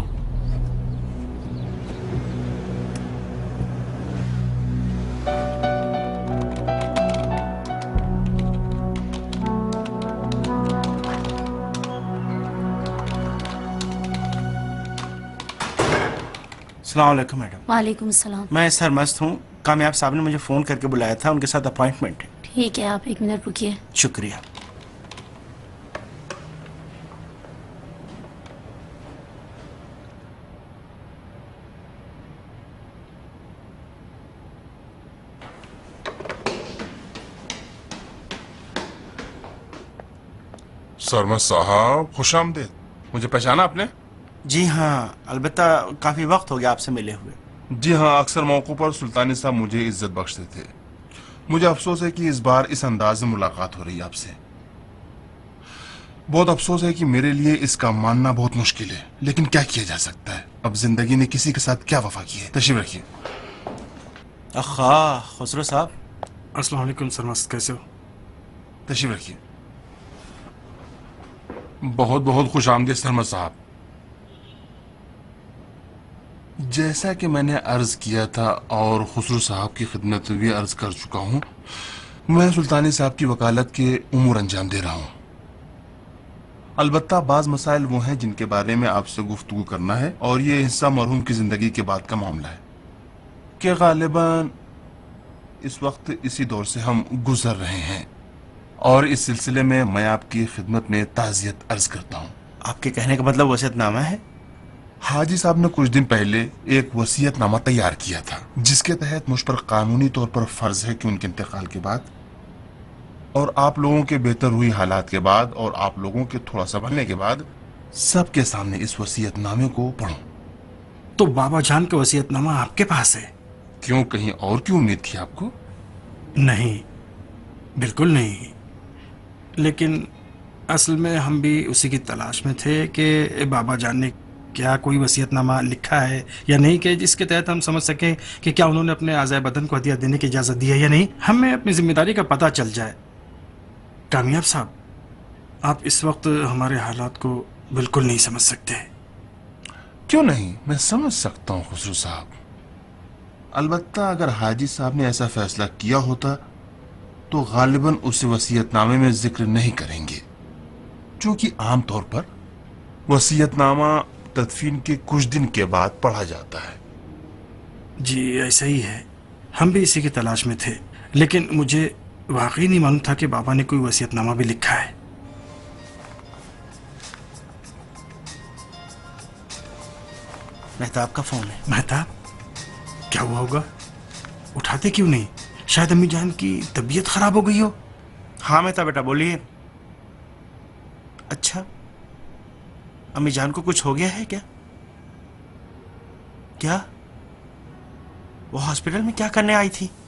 अस्सलाम वालेकुम मैडम। वालेकुम सलाम। मैं सरमस्त हूँ। कामयाब साहब ने मुझे फ़ोन करके बुलाया था, उनके साथ अपॉइंटमेंट है। ठीक है, आप एक मिनट रुकिए। शुक्रिया। सरमद साहब, खुशामदीद। मुझे पहचाना आपने? जी हाँ, अलबत्ता काफ़ी वक्त हो गया आपसे मिले हुए। जी हाँ, अक्सर मौक़ों पर सुल्तानी साहब मुझे इज्जत बख्शते थे। मुझे अफसोस है कि इस बार इस अंदाज में मुलाकात हो रही है आपसे। बहुत अफसोस है कि मेरे लिए इसका मानना बहुत मुश्किल है, लेकिन क्या किया जा सकता है। अब जिंदगी ने किसी के साथ क्या वफा की है। तशरीफ रखिए। अखा खुसरो साहब। अस्सलाम वालेकुम सरमस्त, कैसे हो? तशरीफ रखिए। बहुत बहुत खुश आमदीद सरमद साहब। जैसा कि मैंने अर्ज किया था और खुसरो साहब की खिदमत में भी अर्ज कर चुका हूं, मैं सुल्तानी साहब की वकालत के उमूर अंजाम दे रहा हूं। अलबत्ता बाज मसाइल वो हैं जिनके बारे में आपसे गुफ्तगू करना है, और ये हिस्सा मरहूम की जिंदगी के बाद का मामला है कि गालिबन इस वक्त इसी दौर से हम गुजर रहे हैं, और इस सिलसिले में मैं आपकी खिदमत में ताज़ियत अर्ज करता हूँ। आपके कहने का मतलब वसीयतनामा है? हाजी साहब ने कुछ दिन पहले एक वसीयतनामा तैयार किया था, जिसके तहत मुझ पर कानूनी तौर पर फर्ज है कि उनके इंतकाल के बाद और आप लोगों के बेहतर हुई हालात के बाद और आप लोगों के थोड़ा संभलने के बाद सबके सामने इस वसीयतनामे को पढ़ूं। तो बाबा जान का वसीयतनामा आपके पास है? क्यों, कहीं और की उम्मीद थी आपको? नहीं, बिल्कुल नहीं। लेकिन असल में हम भी उसी की तलाश में थे कि बाबा जान ने क्या कोई वसीयतनामा लिखा है या नहीं, कि जिसके तहत हम समझ सकें कि क्या उन्होंने अपने आज़ाए बदन को हदिया देने की इजाज़त दी है या नहीं। हमें अपनी जिम्मेदारी का पता चल जाए। कामयाब साहब, आप इस वक्त हमारे हालात को बिल्कुल नहीं समझ सकते। क्यों नहीं, मैं समझ सकता हूं खुसरू साहब। अलबत्ता अगर हाजी साहब ने ऐसा फैसला किया होता तो गालिबन उसे वसीयतनामे में जिक्र नहीं करेंगे, क्योंकि आमतौर पर वसीयतनामा तदफीन के कुछ दिन के बाद पढ़ा जाता है। जी ऐसा ही है, हम भी इसी की तलाश में थे, लेकिन मुझे वाकई नहीं मालूम था कि बाबा ने कोई वसीयतनामा भी लिखा है। मेहताब का फोन है। मेहताब, क्या हुआ होगा? उठाते क्यों नहीं? शायद अम्मी जान की तबीयत खराब हो गई हो। हाँ मेहताब बेटा बोलिए। अच्छा, अम्मी जान को कुछ हो गया है क्या? क्या वो हॉस्पिटल में क्या करने आई थी?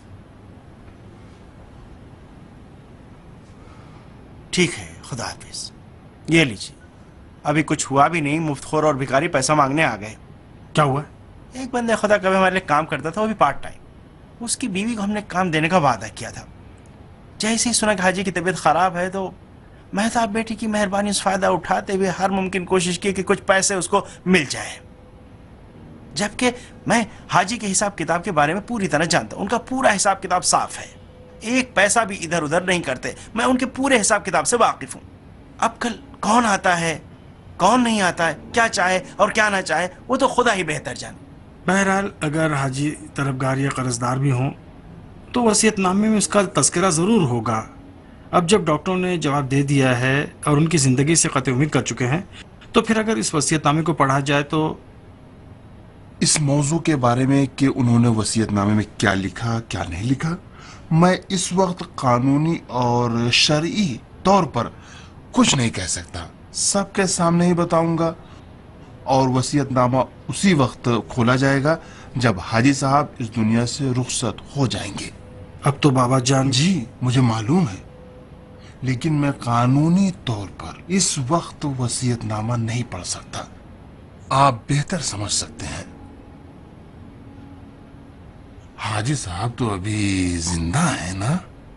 ठीक है, खुदा हाफिज। ये लीजिए, अभी कुछ हुआ भी नहीं, मुफ्तखोर और भिखारी पैसा मांगने आ गए। क्या हुआ? एक बंदे खुदा कभी हमारे लिए काम करता था, वो भी पार्ट टाइम। उसकी बीवी को हमने काम देने का वादा किया था। जैसे ही सुना कि हाजी की तबीयत खराब है तो मेहताब बेटी की मेहरबानी से फायदा उठाते हुए हर मुमकिन कोशिश की कि कुछ पैसे उसको मिल जाए, जबकि मैं हाजी के हिसाब किताब के बारे में पूरी तरह जानता हूं। उनका पूरा हिसाब किताब साफ है, एक पैसा भी इधर उधर नहीं करते। मैं उनके पूरे हिसाब किताब से वाकिफ हूं। अब कल कौन आता है, कौन नहीं आता है, क्या चाहे और क्या ना चाहे, वो तो खुदा ही बेहतर जाने। बहरहाल अगर हाजी तरफदार या कर्जदार भी हों तो वसीयतनामे में उसका तस्करा ज़रूर होगा। अब जब डॉक्टरों ने जवाब दे दिया है और उनकी ज़िंदगी से कतई उम्मीद कर चुके हैं, तो फिर अगर इस वसीयतनामे को पढ़ा जाए तो इस मौजू के बारे में कि उन्होंने वसीयतनामे में क्या लिखा क्या नहीं लिखा, मैं इस वक्त कानूनी और शरई तौर पर कुछ नहीं कह सकता। सबके सामने ही बताऊंगा और वसीयतनामा उसी वक्त खोला जाएगा जब हाजी साहब इस दुनिया से रुखसत हो जाएंगे। अब तो बाबा जान। जी मुझे मालूम है, लेकिन मैं कानूनी तौर पर इस वक्त वसीयतनामा नहीं पढ़ सकता। आप बेहतर समझ सकते हैं। हाजी साहब तो अभी जिंदा है ना?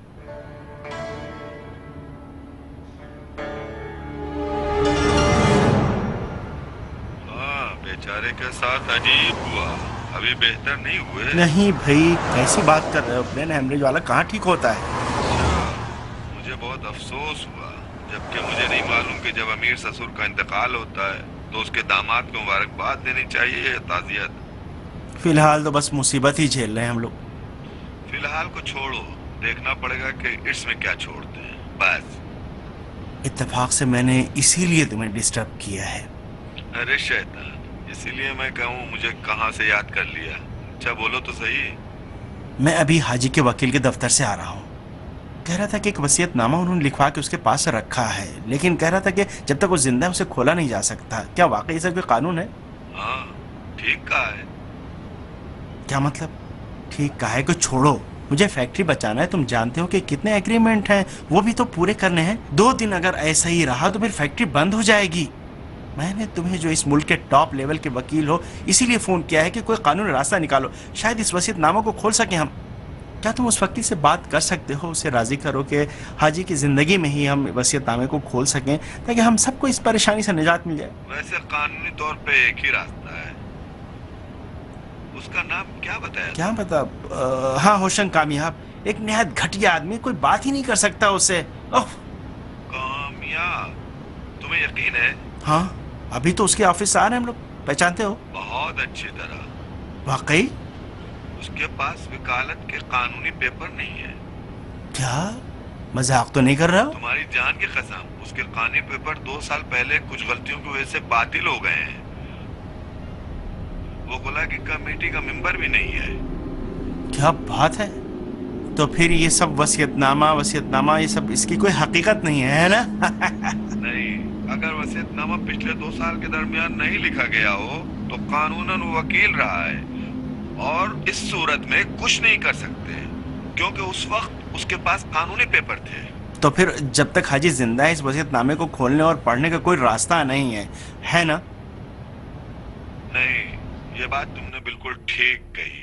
हाँ, बेचारे के साथ अजीब हुआ, अभी बेहतर नहीं हुए। नहीं भाई, कैसी बात कर रहे हो? ब्रेन हेमरेज वाला कहाँ ठीक होता है? मुझे बहुत अफसोस हुआ, जबकि मुझे नहीं मालूम कि जब अमीर ससुर का इंतकाल होता है तो उसके दामाद को मुबारकबाद देनी चाहिए या ताज़ियत। फिलहाल तो बस मुसीबत ही झेल रहे हैं हम लोग। फिलहाल को छोड़ो, देखना पड़ेगा कि इसमें क्या छोड़ते हैं। बस इत्तेफाक से मैंने इसीलिए तुम्हें डिस्टर्ब किया है। अरे शैतान, इसीलिए मैं कहूँ मुझे कहाँ से याद कर लिया? अच्छा बोलो तो सही। मैं अभी हाजी के वकील के दफ्तर से आ रहा हूँ। कह रहा था कि एक वसीयतनामा उन्होंने लिखवा के उसके पास रखा है, लेकिन कह रहा था कि जब तक वो जिंदा है उसे खोला नहीं जा सकता। क्या वाकई ऐसा कोई कानून है? हाँ, ठीक कहा है। क्या मतलब ठीक कहा है? को छोड़ो, मुझे फैक्ट्री बचाना है। तुम जानते हो कि कितने एग्रीमेंट हैं, वो भी तो पूरे करने हैं। दो दिन अगर ऐसा ही रहा तो फिर फैक्ट्री बंद हो जाएगी। मैंने तुम्हें जो इस मुल्क के टॉप लेवल के वकील हो इसीलिए फोन किया है कि कोई कानूनी रास्ता निकालो, शायद इस वसीयतनामा को खोल सके हम। क्या तुम उस वकील से बात कर सकते हो, उसे राजी करो कि हाजी की जिंदगी में ही हम वसीयतनामे को खोल सकें, ताकि हम सबको इस परेशानी से निजात मिल जाए? वैसे कानूनी तौर पे एक ही रास्ता है। उसका नाम क्या बताया? क्या पता। आ, हाँ, होशन कामयाब, एक निहायत घटिया आदमी, कोई बात ही नहीं कर सकता उससे। ओह कामयाब, तुम्हें यकीन है? हाँ, अभी तो उसके ऑफिस से आ रहे हैं हम लोग, पहचानते हो? बहुत अच्छी तरह। वाकई? उसके पास वकालत के कानूनी पेपर नहीं है। क्या मजाक तो नहीं कर रहा हो? तुम्हारी जान की कसम, उसके कानूनी पेपर दो साल पहले कुछ गलतियों की वजह से बातिल हो गए हैं। वो गुला की कमेटी का मेंबर भी नहीं है। क्या बात है? तो फिर ये सब वसीयतनामा वसीयतनामा ये सब इसकी कोई हकीकत नहीं है, है ना? नहीं, अगर वसीयतनामा पिछले दो साल के दरमियान नहीं लिखा गया हो तो कानूनन वो वकील रहा है और इस सूरत में कुछ नहीं कर सकते, क्योंकि उस वक्त उसके पास कानूनी पेपर थे। तो फिर जब तक हाजी जिंदा है इस वसीयतनामे को खोलने और पढ़ने का कोई रास्ता नहीं है, है ना? नहीं, ये बात तुमने बिल्कुल ठीक कही।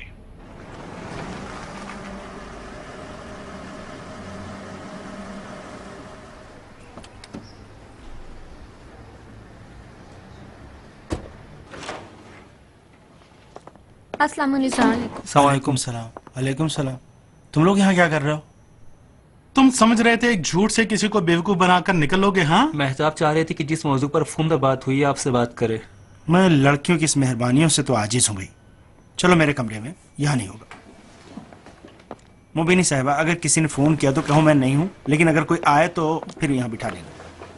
अस्सलाम वालेकुम। सलाम सलाम वालेकुम सलाम। तुम लोग यहाँ क्या कर रहे हो? तुम समझ रहे थे एक झूठ से किसी को बेवकूफ बनाकर निकलोगे? हाँ, महताब चाह रहे थे कि जिस मौजू पर फुमदा बात हुई है आपसे बात करे। मैं लड़कियों की इस मेहरबानियों से तो आजिज हूँ भाई। चलो मेरे कमरे में, यहाँ नहीं होगा। मुबीनी साहिबा, अगर किसी ने फोन किया तो कहो मैं नहीं हूँ, लेकिन अगर कोई आए तो फिर यहाँ बिठा लेना।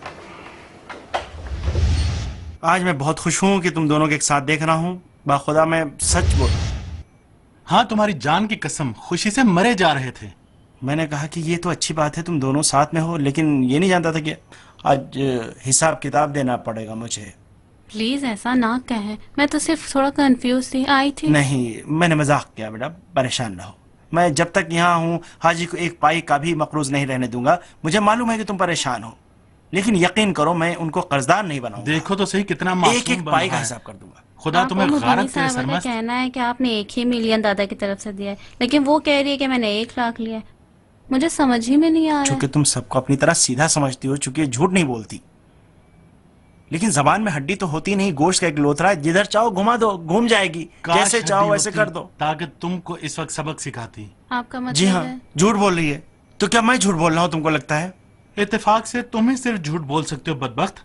आज मैं बहुत खुश हूँ कि तुम दोनों के एक साथ देख रहा हूँ। बाखुदा मैं सच बोल। हाँ, तुम्हारी जान की कसम, खुशी से मरे जा रहे थे। मैंने कहा कि ये तो अच्छी बात है तुम दोनों साथ में हो, लेकिन ये नहीं जानता था कि आज हिसाब किताब देना पड़ेगा मुझे। प्लीज ऐसा ना कहें, मैं तो सिर्फ थोड़ा कंफ्यूज थी, आई थी। नहीं, मैंने मजाक किया बेटा, परेशान ना हो। मैं जब तक यहाँ हूँ हाजी को एक पाई का भी मकरूज नहीं रहने दूंगा। मुझे मालूम है कि तुम परेशान हो, लेकिन यकीन करो मैं उनको कर्जदार नहीं बनाऊंगा। देखो तो सही कितना एक एक पाई का हिसाब कर दूंगा। खुदा तुम्हें गारत करे साहब का कहना है कि आपने एक ही मिलियन दादा की तरफ से दिया है, लेकिन वो कह रही है कि मैंने एक लाख लिया है। मुझे समझ ही में नहीं आ रहा। चूंकि तुम सबको अपनी तरह सीधा समझती हो, चूंकि झूठ नहीं बोलती, लेकिन जबान में हड्डी तो होती नहीं, गोश्त का एक लोथरा, जिधर चाहो घुमा दो, घूम जाएगी, जैसे चाहो वैसे कर दो। ताकि तुमको इस वक्त सबक सिखाती। आपका मतलब जी हाँ, झूठ बोल रही है। तो क्या मैं झूठ बोल रहा हूँ तुमको लगता है? इत्तेफाक से तुम ही सिर्फ झूठ बोल सकते हो बदबख्त।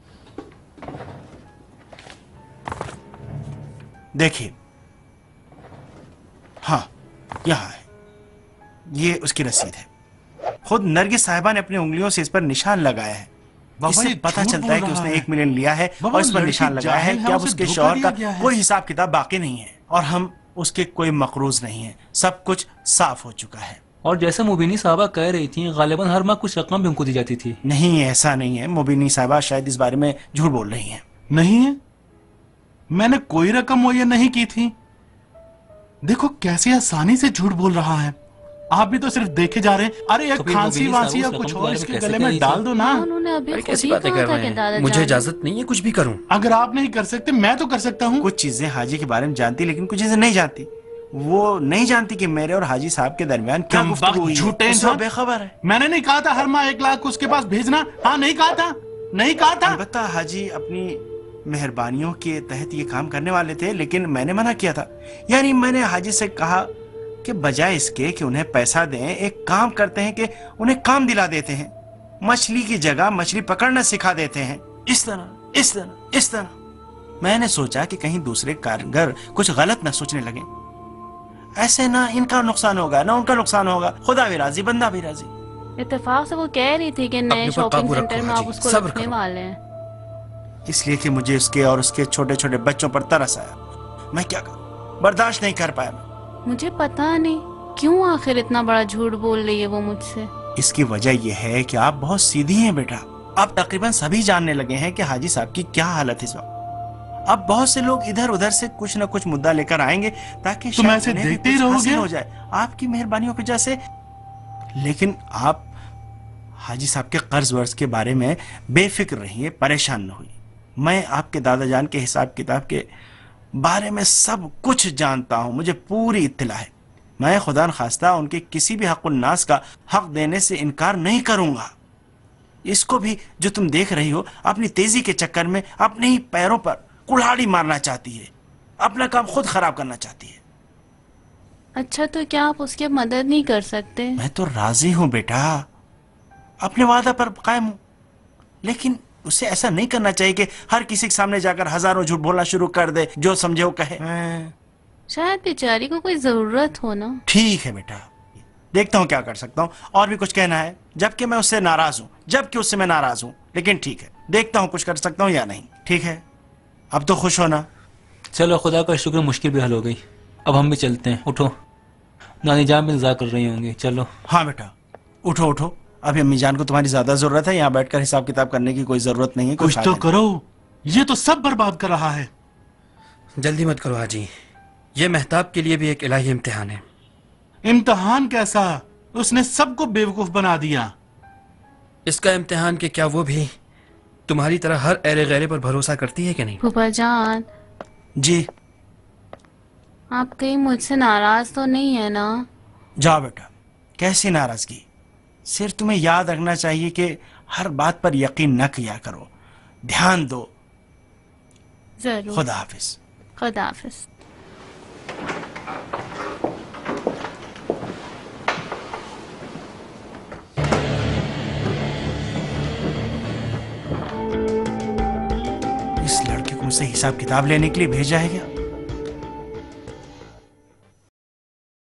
देखिए, हाँ यहाँ है, ये उसकी रसीद है। खुद नरगिस साहिबा ने अपनी उंगलियों से इस पर निशान लगाया है। इससे पता चलता है कि उसने एक मिलियन लिया है और इस पर निशान लगाया है कि अब उसके शौहर का कोई हिसाब किताब बाकी नहीं है और हम उसके कोई मकरूज नहीं है। सब कुछ साफ हो चुका है। और जैसे मुबीनी साहबा कह रही थी, गालिबन हर माह कुछ रकम भी उनको दी जाती थी। नहीं, ऐसा नहीं है। मुबीनी साहबा शायद इस बारे में झूठ बोल रही हैं। नहीं है, मैंने कोई रकम मुहैया नहीं की थी। देखो कैसे आसानी से झूठ बोल रहा है। आप भी तो सिर्फ देखे जा रहे हैं। अरे एक खांसी वांसी या कुछ और इसके गले में डाल दो ना। उन्होंने अभी कैसी बातें कर रहे हैं? मुझे इजाजत नहीं है कुछ भी करूं। अगर आप नहीं कर सकते मैं तो कर सकता हूं। कुछ चीजें हाजी के बारे में जानती, लेकिन कुछ चीजें नहीं जानती। वो नहीं जानती कि मेरे और हाजी साहब के दरमियान क्या गुफ्तगू हुई है। झूठे उससे बेखबर है। मैंने नहीं कहा था हर माह एक लाख उसके पास भेजना। हाँ, नहीं कहा था, नहीं कहा था। अलबत्ता हाजी अपनी मेहरबानियों के तहत ये काम करने वाले थे, लेकिन मैंने मना किया था। यानी मैंने हाजी से कहा कि बजाय इसके कि उन्हें पैसा दें, एक काम करते हैं कि उन्हें काम दिला देते हैं। मछली की जगह मछली पकड़ना सिखा देते हैं। इस तरह इस तरह इस तरह मैंने सोचा कि कहीं दूसरे कारीगर कुछ गलत ना सोचने लगे। ऐसे ना इनका नुकसान होगा ना उनका नुकसान होगा। खुदा भी राजी, बंदा भी राजी। इत्तेफाक से वो कह रही थी कि नए शॉपिंग सेंटर में आप उसको रखने वाले हैं, इसलिए कि मुझे उसके और उसके छोटे छोटे बच्चों पर तरस आया। मैं क्या करूं, बर्दाश्त नहीं कर पाया। मुझे पता नहीं क्यों आखिर इतना बड़ा झूठ बोल रही है वो मुझसे। इसकी वजह यह है कि आप बहुत सीधी हैं बेटा। अब तकरीबन सभी जानने लगे हैं कि हाजी साहब की क्या हालत है इस वक्त। अब बहुत से लोग इधर उधर से कुछ न कुछ मुद्दा लेकर आएंगे ताकि तुम ऐसे देखते ही रहोगे हो जाए आपकी मेहरबानियों की वजह से। लेकिन आप हाजी साहब के कर्ज वर्ज के बारे में बेफिक्र रहिए, परेशान न हुई। मैं आपके दादा जान के हिसाब किताब के बारे में सब कुछ जानता हूं, मुझे पूरी इत्तला है। मैं खुदा न खास्ता उनके किसी भी हक़ुल नास का हक देने से इनकार नहीं करूंगा। इसको भी जो तुम देख रही हो अपनी तेजी के चक्कर में अपने ही पैरों पर कुल्हाड़ी मारना चाहती है, अपना काम खुद खराब करना चाहती है। अच्छा, तो क्या आप उसकी मदद नहीं कर सकते? मैं तो राजी हूं बेटा, अपने वादा पर कायम हूं, लेकिन उसे ऐसा नहीं करना चाहिए कि हर किसी के सामने जाकर हजारों झूठ बोलना शुरू कर दे, जो समझे वो कहे। शायद बेचारी को कोई जरूरत हो ना। ठीक है बेटा, देखता हूँ क्या कर सकता हूँ। और भी कुछ कहना है? जबकि मैं उससे नाराज हूँ, जबकि उससे मैं नाराज हूँ, लेकिन ठीक है, देखता हूँ कुछ कर सकता हूँ या नहीं। ठीक है, अब तो खुश होना। चलो, खुदा का शुक्र, मुश्किल भी हल हो गई। अब हम भी चलते हैं। उठो, नानी जान भी इंतजार कर रही होंगी। चलो। हाँ बेटा, उठो उठो। अभी अम्मी जान को तुम्हारी ज्यादा जरूरत है, यहाँ बैठकर हिसाब किताब करने की कोई जरूरत नहीं है। कुछ तो करो, ये तो सब बर्बाद कर रहा है। जल्दी मत करो हाजी, ये मेहताब के लिए भी एक इलाही इम्तिहान है। इम्तिहान कैसा? उसने सबको बेवकूफ बना दिया। इसका इम्तिहान कि क्या वो भी तुम्हारी तरह हर ऐरे गैरे पर भरोसा करती है कि नहीं? फूफा जान जी, आप कहीं मुझसे नाराज तो नहीं है ना? जाओ बेटा, कैसी नाराजगी। सिर्फ तुम्हें याद रखना चाहिए कि हर बात पर यकीन न किया करो, ध्यान दो। जरूर। खुदा हाफिज। खुदा हाफिज। इस लड़के को मुझसे हिसाब किताब लेने के लिए भेजा है क्या?